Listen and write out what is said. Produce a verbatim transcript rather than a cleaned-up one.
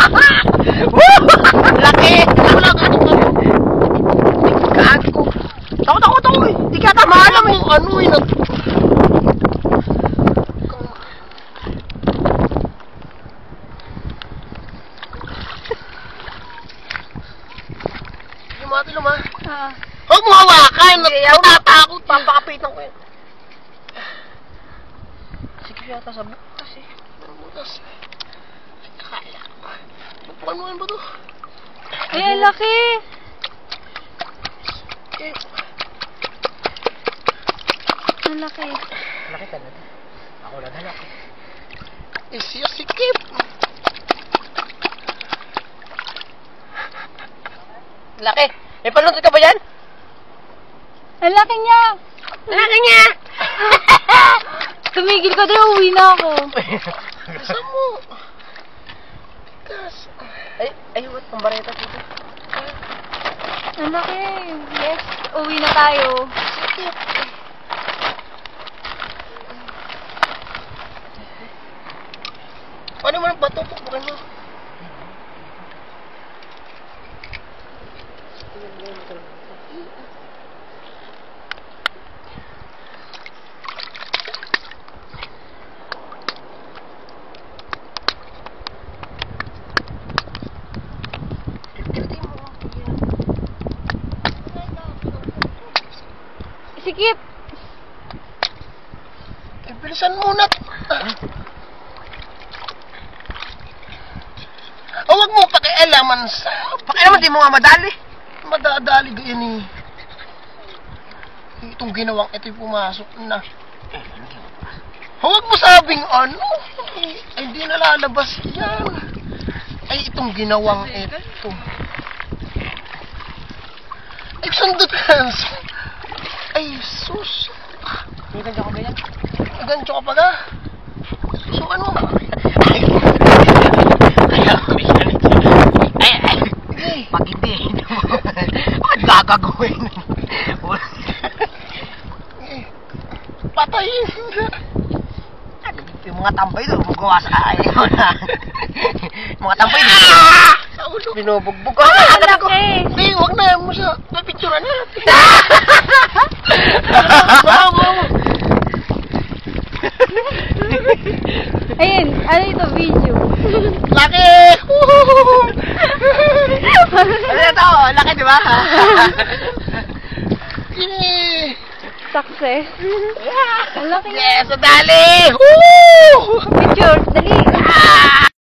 Laki! Wala ka ito. Gago. Takot ako ito eh. Di ka tama alam eh. Ano eh. Lumati luma. Ah. Huwag mo hawakan. Natatakot. Papakapitan ko yun. Sige yata sa butas eh. Ang butas. Kaya. Pupukan mo yan ba ito? Eh, laki! Okay. Ang laki. Laki talaga. Ako lang halaki. Eh, siya sikip. Laki. May palunod ka ba yan? Ang laki niya! Laki niya! Tumigil ka din, uwi na ako. Gusto mo? Gas. Ay, ay, what? Pambareta dito. Ang laki. Yes, uwi na tayo. Sikip. Paano mo nang bato? Pukbukan mo. Sikip! Eh, bilisan muna. Oh, wag mo pakialaman sa... Pakialaman, di mo nga madali. Madadali ganyan eh. Itong ginawang ito'y pumasok na. Huwag mo sabing ano. Ay, hindi na lalabas yan. Ay, itong ginawang ito. Ay, sundot ka. Ay, sus. May gancho ka ba yan? May gancho ka pala. Susukan mo. Ay, ay, ay. Pag hindi, bakit gagagawin? Patayin. Yung mga tambay doon, magawa sa ayaw na. Mga tambay doon. Sa ulo. Binubugbog. Ang laki! Hindi, huwag na mo siya. Pipicturan na. Mama mo. Ayun, ano ito, video? Laki! Ano ito? Laki, di ba? Success. Ang laki. Yes, dali! Woo!